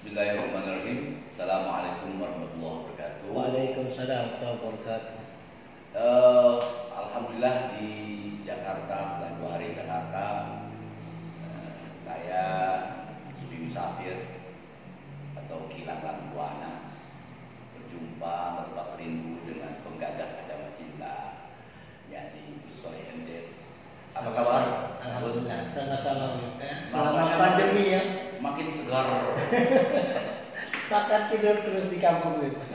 Bismillahirrahmanirrahim. Assalamualaikum warahmatullahi wabarakatuh. Waalaikumsalam warahmatullahi wabarakatuh. Alhamdulillah di Jakarta, setelah 2 hari di Jakarta, saya sudi musafir atau kilang Buana berjumpa berlepas rindu dengan penggagas agama cinta, yakni Gus Soleh MZ. Apa kabar? Alhamdulillah, sama-sama. Selama pandemi ya. Makin segar. Makan tidur terus di kampung gitu.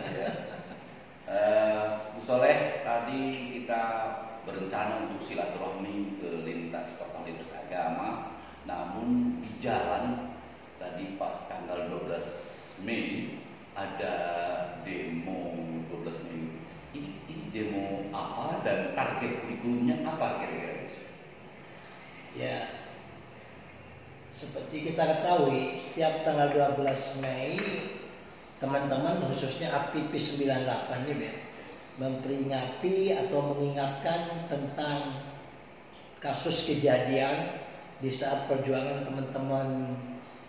Bu Soleh, tadi kita berencana untuk silaturahmi ke tokoh lintas agama, namun di jalan tadi pas tanggal 12 Mei ada demo 12 Mei. Ini demo apa dan target kurikulumnya apa kira-kira? Ya, seperti kita ketahui, setiap tanggal 12 Mei teman-teman khususnya aktivis 98 ini memperingati atau mengingatkan tentang kasus kejadian di saat perjuangan teman-teman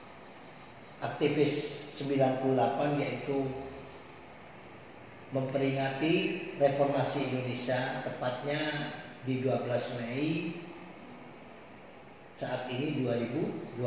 aktivis 98, yaitu memperingati reformasi Indonesia, tepatnya di 12 Mei saat ini 2022.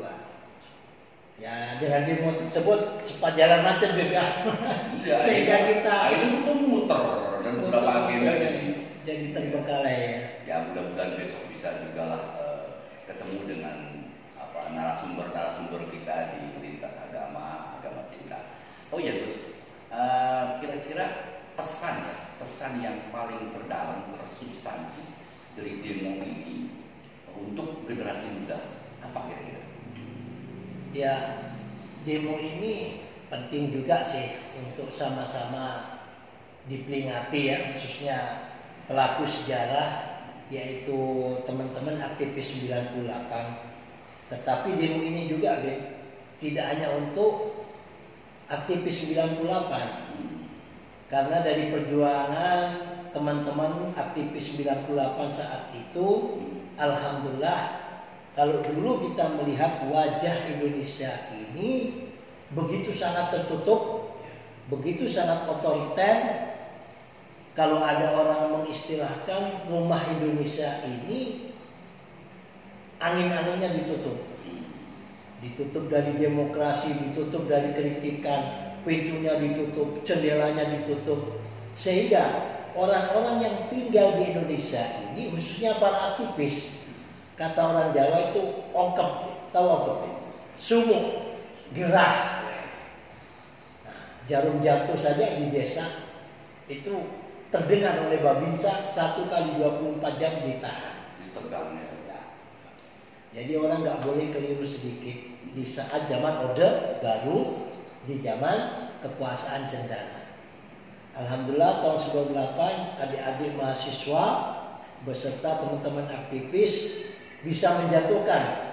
Ya, dengan demo tersebut cepat jalan macet BPA. Iya, sehingga kita itu muter dan beberapa agenda jadi terbengkalai ya. Ya, mudah-mudahan besok bisa juga lah ketemu dengan narasumber kita di lintas agama cinta. Oh ya Gus, kira-kira pesan yang paling terdalam, tersubstansi dari demo ini untuk generasi muda apa kira-kira? Ya, demo ini penting juga sih untuk sama-sama diperingati ya, khususnya pelaku sejarah yaitu teman-teman aktivis 98. Tetapi demo ini juga tidak hanya untuk aktivis 98, karena dari perjuangan teman-teman aktivis 98 saat itu, alhamdulillah, kalau dulu kita melihat wajah Indonesia ini begitu sangat tertutup, begitu sangat otoriter. Kalau ada orang mengistilahkan rumah Indonesia ini angin-anginnya ditutup dari demokrasi, ditutup dari kritikan, pintunya ditutup, jendelanya ditutup, sehingga orang-orang yang tinggal di Indonesia ini, khususnya para aktivis, kata orang Jawa itu ongkep, tahu ongkep? Sumuk, gerah. Nah, jarum jatuh saja di desa itu terdengar oleh Babinsa 1 kali 24 jam ditahan. Ditegangnya. Ya. Jadi orang nggak boleh keliru sedikit di saat zaman Orde Baru, di zaman kekuasaan cendana. Alhamdulillah tahun 98 adik-adik mahasiswa beserta teman-teman aktivis bisa menjatuhkan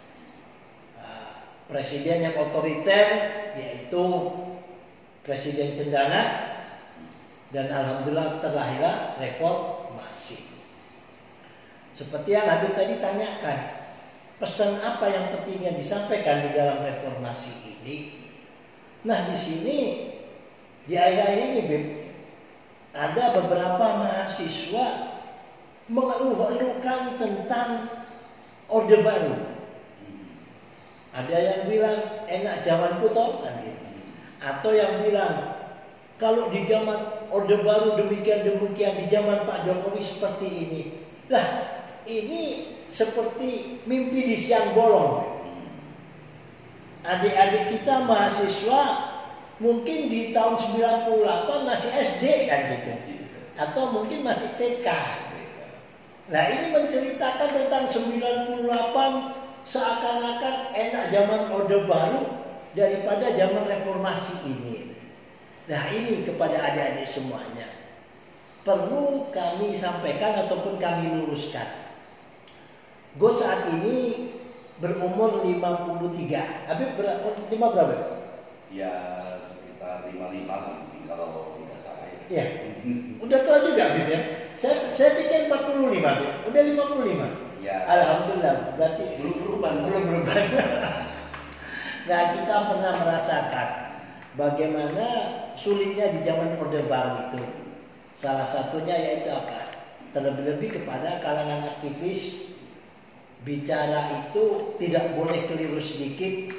presiden yang otoriter, yaitu Presiden Cendana, dan alhamdulillah terlahirlah reformasi. Seperti yang Habib tadi tanyakan, pesan apa yang pentingnya disampaikan di dalam reformasi ini? Nah, di sini di akhir-akhir ini ada beberapa mahasiswa mengeluh-elukan tentang Orde Baru. Ada yang bilang enak zamanku toh kan gitu. Atau yang bilang kalau di zaman Orde Baru demikian, di zaman Pak Jokowi seperti ini. Lah, ini seperti mimpi di siang bolong. Adik-adik kita mahasiswa mungkin di tahun 98 masih SD kan gitu. Atau mungkin masih TK. Nah, ini menceritakan tentang 98 seakan-akan enak zaman Orde Baru daripada zaman reformasi ini. Nah, ini kepada adik-adik semuanya perlu kami sampaikan ataupun kami luruskan. Gue saat ini berumur 53. Habib berapa? Ya sekitar 55 nanti kalau tidak salah ya. Ya. Udah tua juga Habib ya. Saya pikir 45 Habib. Udah 55. Ya. Alhamdulillah, berarti belum berubah. Belum berubah. Nah, kita pernah merasakan bagaimana sulitnya di zaman Orde Baru itu. Salah satunya yaitu apa? Terlebih-lebih kepada kalangan aktivis, bicara itu tidak boleh keliru sedikit,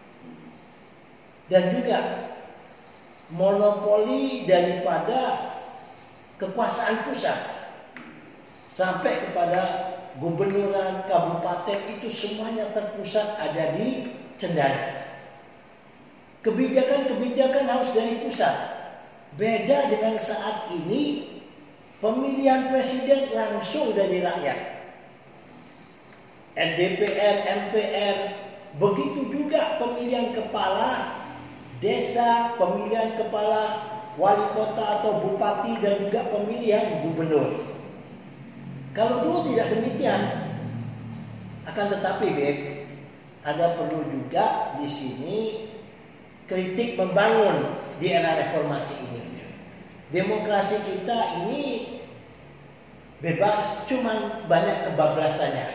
dan juga monopoli daripada kekuasaan pusat sampai kepada gubernuran, kabupaten, itu semuanya terpusat ada di Cendana. Kebijakan-kebijakan harus dari pusat. Beda dengan saat ini pemilihan presiden langsung dari rakyat. DPR, MPR, begitu juga pemilihan kepala desa, pemilihan kepala wali kota atau bupati, dan juga pemilihan gubernur. Kalau dulu tidak demikian, akan tetapi Beb, ada perlu juga di sini kritik membangun di era reformasi ini. Demokrasi kita ini bebas, cuman banyak kebablasannya.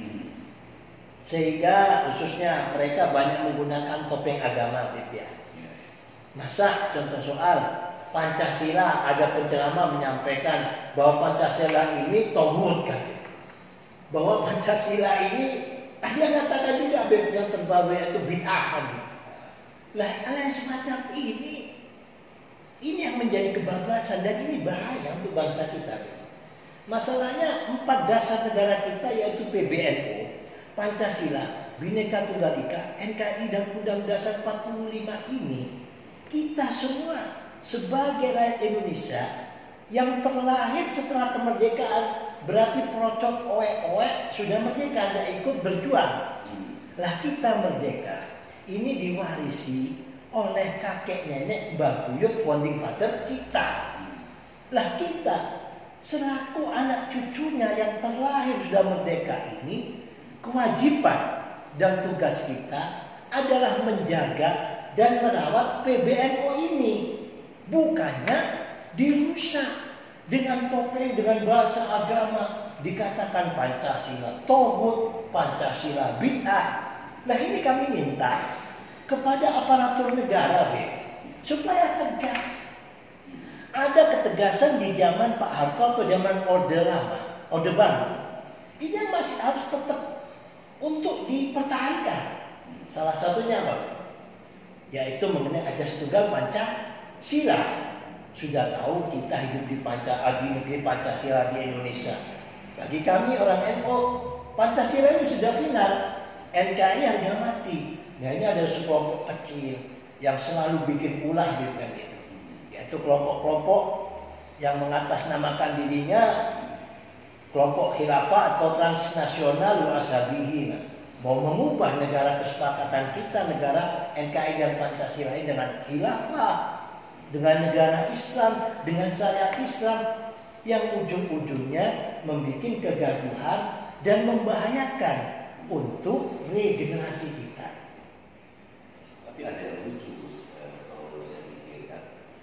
Sehingga khususnya mereka banyak menggunakan topeng agama, Beb, ya. Masa contoh soal Pancasila, ada penceramah menyampaikan bahwa Pancasila ini togut, kan? Bahwa Pancasila ini ada yang katakan juga, Beb, yang terbaru yaitu bid'ah, kan? Lah, hal yang semacam ini yang menjadi kebablasan, dan ini bahaya untuk bangsa kita. Masalahnya 4 dasar negara kita yaitu PBNU, Pancasila, Bhinneka Tunggal Ika, NKRI, dan Undang-Undang Dasar 45 ini, kita semua sebagai rakyat Indonesia yang terlahir setelah kemerdekaan, berarti procot oek-oek sudah merdeka, tidak ikut berjuang. Lah, kita merdeka ini diwarisi oleh kakek nenek mbah buyut founding father kita. Lah, kita selaku anak cucunya yang terlahir sudah merdeka ini, kewajiban dan tugas kita adalah menjaga dan merawat PBNU ini, bukannya dirusak dengan topeng, dengan bahasa agama, dikatakan Pancasila togut, Pancasila bid'ah. Lah, ini kami minta kepada aparatur negara, supaya tegas. Ada ketegasan di zaman Pak Harto atau zaman Orde Lama, Orde Baru. Ini masih harus tetap untuk dipertahankan. Salah satunya apa? Yaitu mengenai ajas tunggal Pancasila. Sudah tahu kita hidup di negeri Pancasila di Indonesia. Bagi kami orang NU, Pancasila itu sudah final. NKRI harga mati. Nah, ini ada sekelompok kecil yang selalu bikin ulah gitu, yaitu kelompok-kelompok yang mengatasnamakan dirinya kelompok khilafah atau transnasional ashabihin. Mau mengubah negara kesepakatan kita, negara NKRI dan Pancasila ini dengan khilafah, dengan negara Islam, dengan syariat Islam, yang ujung-ujungnya membuat kegaduhan dan membahayakan untuk regenerasi kita. Tapi ada yang lucu, kalau saya pikirkan,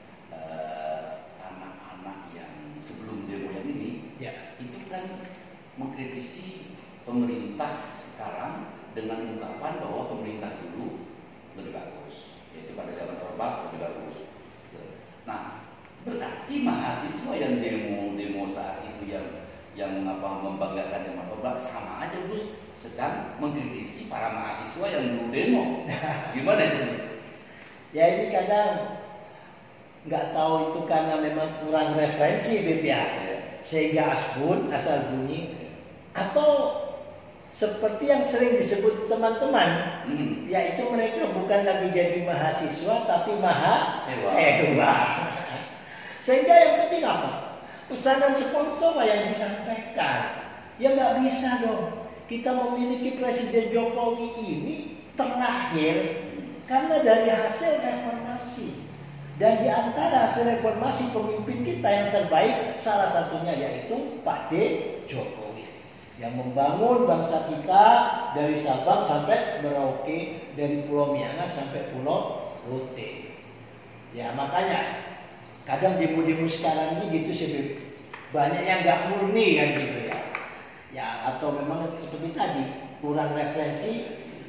anak-anak yang sebelum demo yang ini, ya, itu kan mengkritisi pemerintah sekarang dengan ungkapan bahwa pemerintah dulu lebih bagus, yaitu pada zaman Orba lebih bagus. Nah, berarti mahasiswa yang demo saat itu yang membanggakan zaman Orba sama aja Gus sedang mengkritisi para mahasiswa yang dulu demo. Gimana itu? Ya, ini kadang nggak tahu itu karena memang kurang referensi, Beb, ya, sehingga asal bunyi, atau seperti yang sering disebut teman-teman, yaitu mereka bukan lagi jadi mahasiswa tapi mahasiswa. Sehingga yang penting apa? Pesanan sponsor lah yang disampaikan. Ya nggak bisa dong. Kita memiliki Presiden Jokowi ini terlahir karena dari hasil reformasi. Dan di antara hasil reformasi pemimpin kita yang terbaik, salah satunya yaitu Pak Jokowi, yang membangun bangsa kita dari Sabang sampai Merauke, dari Pulau Miangas sampai Pulau Rote. Ya, makanya kadang demo-demo sekarang ini gitu sih, banyak yang nggak murni kan gitu ya. Ya, atau memang seperti tadi kurang referensi,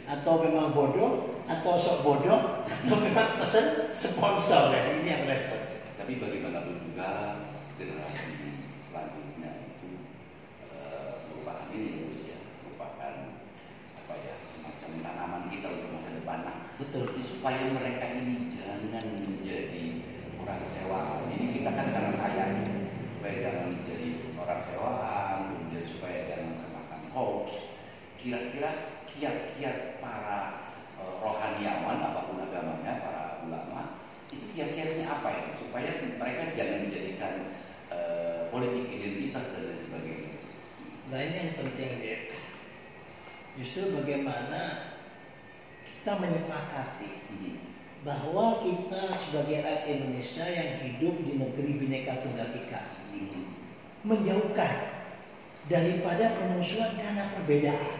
atau memang bodoh, atau sok bodoh, atau memang pesen sponsor. Ini yang repot. Tapi bagaimanapun juga generasi selanjutnya itu merupakan ini ya, merupakan apa ya, semacam tanaman kita untuk masa depan. Nah, Betul. supaya mereka ini jangan menjadi orang sewaan. Ini kita kan karena sayang supaya jangan menjadi orang sewaan, kemudian supaya jangan termakan hoax. Kira-kira kiat-kiat para rohaniawan apapun agamanya, para ulama itu kiat-kiatnya apa ya supaya mereka jangan dijadikan politik identitas dan lain sebagainya. Nah ini yang penting ya. Justru bagaimana kita menyepakati bahwa kita sebagai rakyat Indonesia yang hidup di negeri Bhinneka Tunggal Ika ini menjauhkan daripada permusuhan karena perbedaan.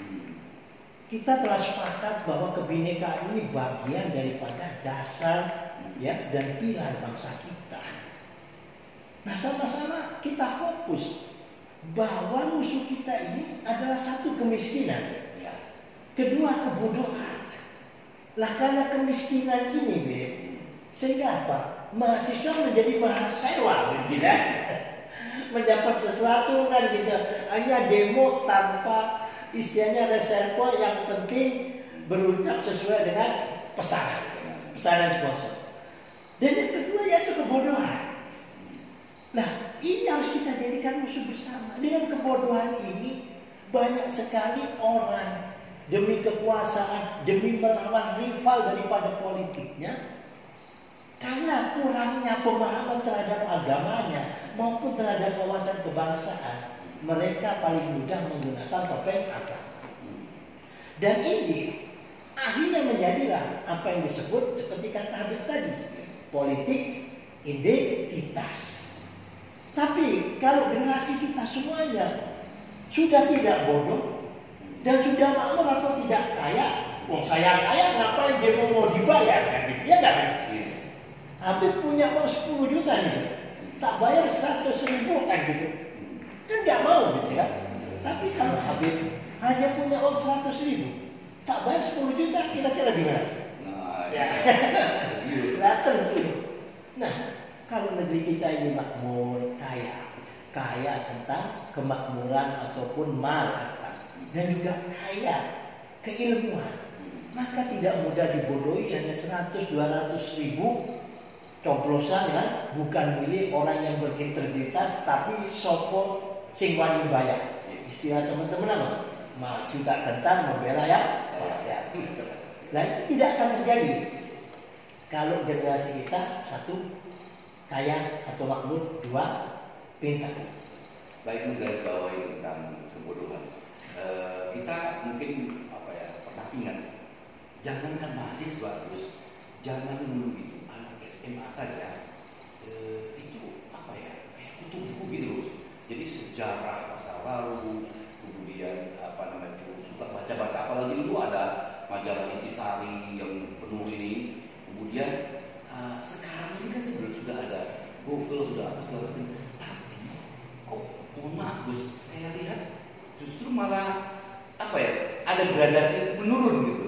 Kita telah sepakat bahwa kebinekaan ini bagian daripada dasar ya dan pilar bangsa kita. Nah, sama-sama kita fokus bahwa musuh kita ini adalah satu kemiskinan, kedua kebodohan. Lah karena kemiskinan ini, sehingga apa? Mahasiswa menjadi mahasiswa, gitu ya. Mendapat sesuatu kan gitu, hanya demo tanpa istilahnya reservoir, yang penting berucap sesuai dengan pesanan sponsor. Dan yang kedua yaitu kebodohan. Nah ini harus kita jadikan musuh bersama. Dengan kebodohan ini banyak sekali orang demi kekuasaan, demi melawan rival daripada politiknya, karena kurangnya pemahaman terhadap agamanya maupun terhadap wawasan kebangsaan, mereka paling mudah menggunakan topeng agama. Dan ini akhirnya menjadilah apa yang disebut seperti kata Habib tadi, politik identitas. Tapi kalau generasi kita semuanya sudah tidak bodoh dan sudah makmur atau tidak kaya, saya kaya ngapain dia mau dibayar kan gitu ya kan? Habib punya uang 10 juta gitu, tak bayar 100.000 kan gitu. Kan nggak mau gitu ya. Tapi kalau Habib hanya punya uang 100.000, tak bayar 10 juta, kira-kira gimana? Nah, ya. Nah, tergiur. Nah, kalau negeri kita ini makmur, kaya tentang kemakmuran ataupun mal harta, dan juga kaya keilmuan, maka tidak mudah dibodohi hanya 100-200 ribu coblosan ya, bukan milik orang yang berintegritas, tapi sopo sing wani bayar. Istilah teman-teman apa? Maju tak gentar membela ya. Nah itu tidak akan terjadi kalau generasi kita satu kaya atau makmur, dua pintar. Baik, menggaris bawahi tentang kebodohan. Kita mungkin apa ya, pernah ingat, jangankan mahasiswa terus, jangan dulu itu anak SMA saja itu apa ya, kayak kutu buku gitu terus. Jadi sejarah masa lalu, kemudian apa namanya itu suka baca-baca, apalagi dulu ada majalah Intisari yang penuh ini. Kemudian sekarang ini kan sebenarnya sudah ada Google, sudah apa segala macam. Tapi kok mohon maaf Gus, saya lihat justru malah apa ya, ada gradasi menurun gitu.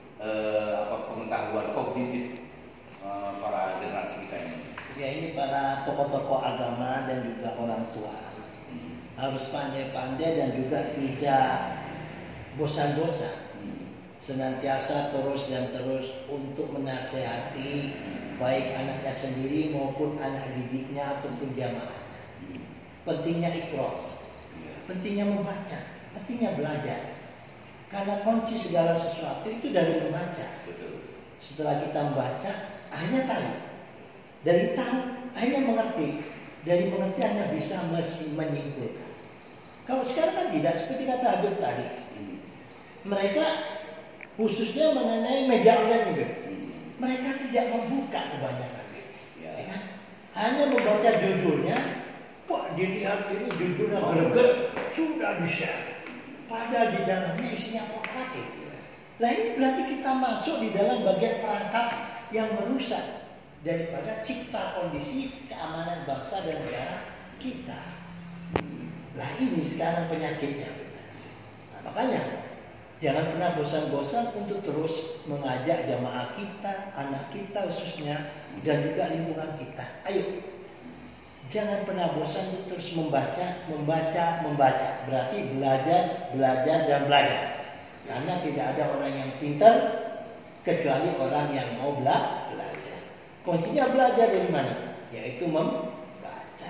Pengetahuan kognitif para generasi kita ini. Ya ini para tokoh-tokoh agama dan juga orang tua harus pandai-pandai dan juga tidak bosan-bosan, senantiasa terus dan terus untuk menasehati baik anaknya sendiri maupun anak didiknya ataupun jamaahnya. Pentingnya iqra, pentingnya membaca, pentingnya belajar. Karena kunci segala sesuatu itu dari membaca. Setelah kita membaca, akhirnya tahu. Dari tahu, akhirnya mengerti. Dari mengerti hanya bisa menyimpulkan. Kalau sekarang kan tidak, seperti kata Habib tadi. Mereka khususnya mengenai media online juga. Mereka tidak membuka kebanyakan. Ya kan? Hanya membaca judulnya, wah dilihat ini judulnya greget, sudah di-share. Padahal di dalamnya isinya provokatif. Nah ini berarti kita masuk di dalam bagian perangkap yang merusak daripada cipta kondisi keamanan bangsa dan negara kita. Nah ini sekarang penyakitnya. Nah, makanya Jangan pernah bosan-bosan untuk terus mengajak jamaah kita, anak kita khususnya, dan juga lingkungan kita. Ayo, jangan pernah bosan untuk terus membaca. Berarti belajar, dan belajar. Karena tidak ada orang yang pintar kecuali orang yang mau belajar. Kuncinya belajar dari mana? Yaitu membaca.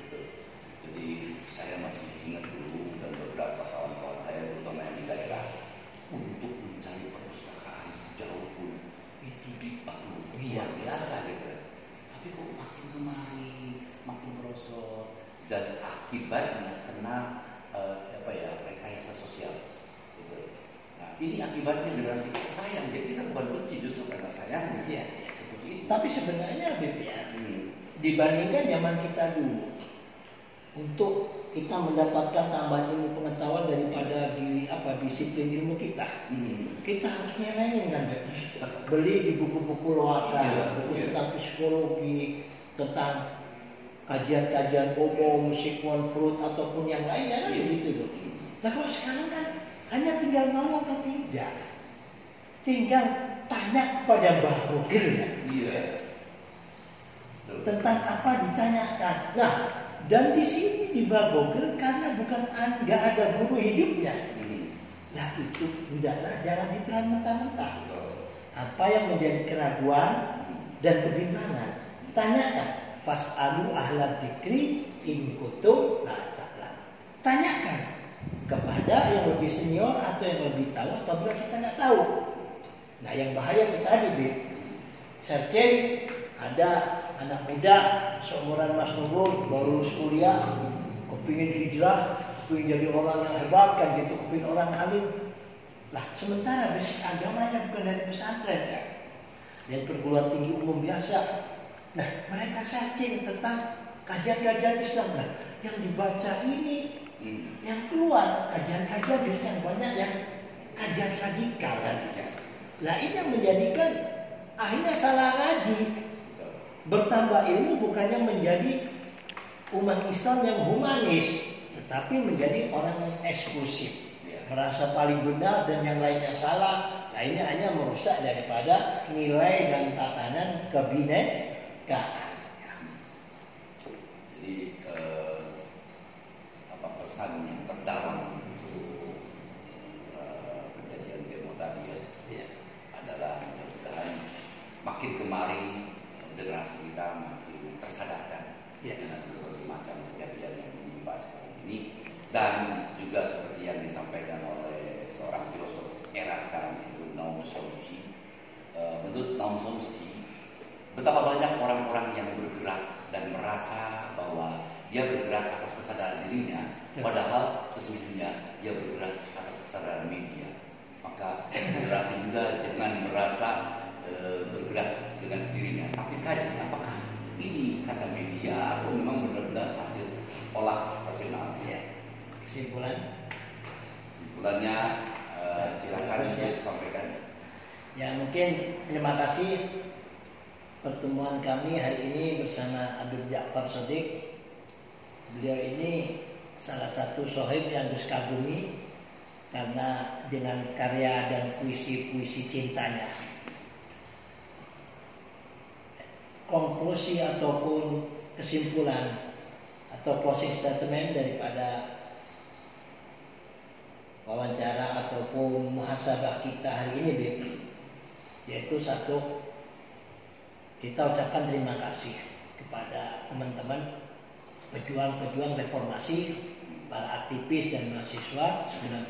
Jadi saya masih ingat dulu dan beberapa kawan-kawan saya terutama yang di daerah untuk mencari perpustakaan jauh pun itu luar biasa gitu. Tapi kok makin kemari makin merosot dan akibatnya kena rekayasa sosial gitu. Nah ini akibatnya generasi kita sayang. Jadi kita bukan benci, justru karena sayang. Iya. Seperti itu. Tapi sebenarnya dibandingkan zaman kita dulu, untuk kita mendapatkan tambahan ilmu pengetahuan daripada disiplin ilmu kita, kita harus nyelenin kan, beli di buku-buku loakan, buku tentang psikologi, tentang kajian-kajian umum, Sigmund Freud ataupun yang lainnya kan begitu loh. Nah kalau sekarang kan hanya tinggal mau atau tidak, tinggal tanya kepada Mbah Bogil ya. Iya. Tentang apa ditanyakan. Nah, dan di sini di Mbah Bogil karena nggak ada guru hidupnya. Nah itu jangan ditelan mentah-mentah. Apa yang menjadi keraguan dan kebimbangan, tanyakan. Fas'alu ahla dzikri in kuntum la ta'lamun. Tanyakan kepada yang lebih senior atau yang lebih tahu apabila kita nggak tahu. Nah yang bahaya itu tadi, searching ada anak muda seumuran Mas Nurul baru lulus kuliah, kepingin hijrah, kepingin jadi orang yang hebat kan gitu, kepingin orang alim. Lah sementara basic agamanya bukan dari pesantren ya, dari perguruan tinggi umum biasa. Nah mereka searching tentang kajian-kajian Islam. Nah yang dibaca ini, yang keluar kajian-kajian yang banyak yang kajian radikal kan. Nah ini yang menjadikan akhirnya salah ngaji. Bertambah ilmu bukannya menjadi umat Islam yang humanis, tetapi menjadi orang yang eksklusif, merasa paling benar dan yang lainnya salah. Nah ini hanya merusak daripada nilai dan tatanan kebinekaan. Jadi pesan yang terdalam untuk kejadian demo tadi adalah mudah-mudahan makin kemari generasi kita makin tersadarkan dengan berbagai macam kejadian yang menimpa sekarang ini, dan juga seperti yang disampaikan oleh seorang filosof era sekarang itu Noam Chomsky. Menurut Noam Chomsky, betapa banyak orang-orang yang bergerak dan merasa bahwa dia bergerak atas kesadaran dirinya, padahal sesungguhnya dia bergerak atas kesadaran media. Maka generasi muda jangan merasa bergerak dengan sendirinya, tapi kaji apakah ini karena media atau memang benar-benar hasil olah rasional. Kesimpulannya silakan sampaikan. Ya mungkin terima kasih pertemuan kami hari ini bersama Habib Ja'far Shadiq. Beliau ini salah satu sohib yang Gus kagumi karena dengan karya dan puisi-puisi cintanya. Konklusi ataupun kesimpulan atau closing statement daripada wawancara ataupun muhasabah kita hari ini, yaitu satu, kita ucapkan terima kasih kepada teman-teman pejuang-pejuang reformasi, para aktivis dan mahasiswa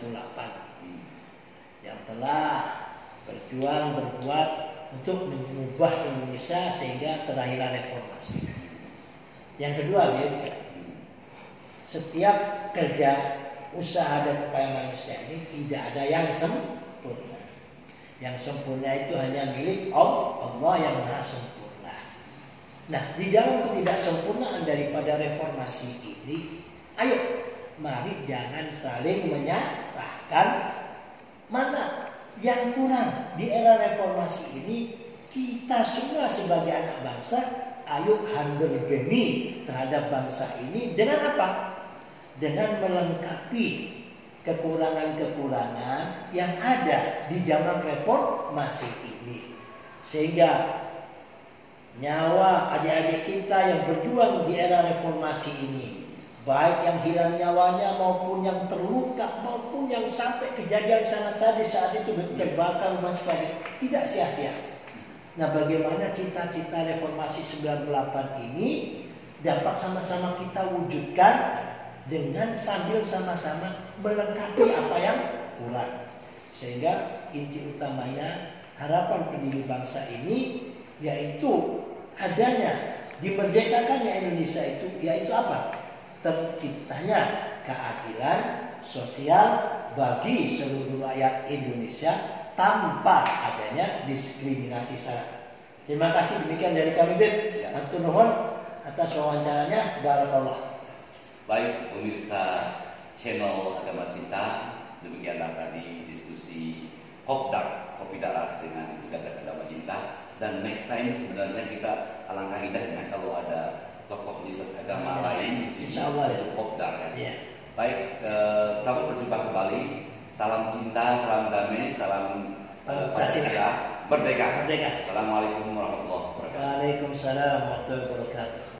98 yang telah berjuang berbuat untuk mengubah Indonesia sehingga terlahirlah reformasi. Yang kedua, setiap kerja, usaha dan upaya manusia ini tidak ada yang sempurna. Yang sempurna itu hanya milik Allah yang Maha Sempurna. Nah, di dalam ketidaksempurnaan daripada reformasi ini, ayo, mari jangan saling menyalahkan. Mana yang kurang di era reformasi ini, kita semua sebagai anak bangsa, ayo handarbeni terhadap bangsa ini dengan apa? Dengan melengkapi kekurangan-kekurangan yang ada di zaman reformasi ini. Sehingga nyawa adik-adik kita yang berjuang di era reformasi ini, baik yang hilang nyawanya maupun yang terluka maupun yang sampai kejadian sangat sadis saat itu terbakar dan sebagainya, tidak sia-sia. Nah, bagaimana cita-cita reformasi 98 ini dapat sama-sama kita wujudkan dengan sambil sama-sama melengkapi apa yang kurang. Sehingga inti utamanya harapan pendiri bangsa ini yaitu adanya dimerdekakannya Indonesia itu, yaitu apa? Terciptanya keadilan sosial bagi seluruh rakyat Indonesia tanpa adanya diskriminasi sara. Terima kasih, demikian dari kami, Beb. Hatur nuhun atas wawancaranya. Barakallah. Baik pemirsa channel Agama Cinta, demikianlah tadi diskusi Kopdar Kopi Darat dengan Gagas Agama Cinta. Dan next time sebenarnya kita alangkah indahnya kalau ada tokoh lintas agama lain di sini. Insyaallah ya. Kopdar ya. Ya. Baik, selamat berjumpa kembali. Salam cinta, salam damai, salam Pancasila. Merdeka. Merdeka. Assalamualaikum warahmatullahi wabarakatuh. Waalaikumsalam warahmatullahi wabarakatuh.